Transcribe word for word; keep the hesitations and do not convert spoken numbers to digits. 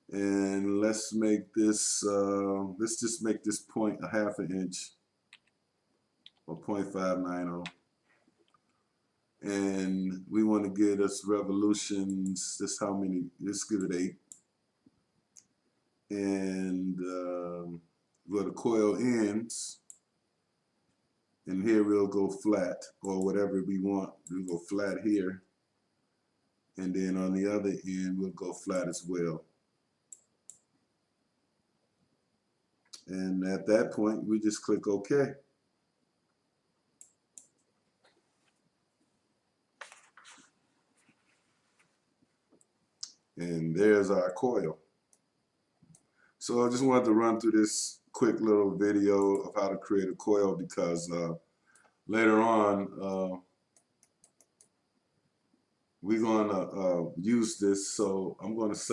And let's make this, uh, let's just make this point a half an inch, or point five nine zero. And we want to get us revolutions, this how many, let's give it eight. And um, where the coil ends, and here we'll go flat, or whatever we want. We'll go flat here, and then on the other end we'll go flat as well. And at that point we just click OK. And there's our coil. So I just wanted to run through this quick little video of how to create a coil, because uh, later on uh, we're going to uh, use this. So I'm going to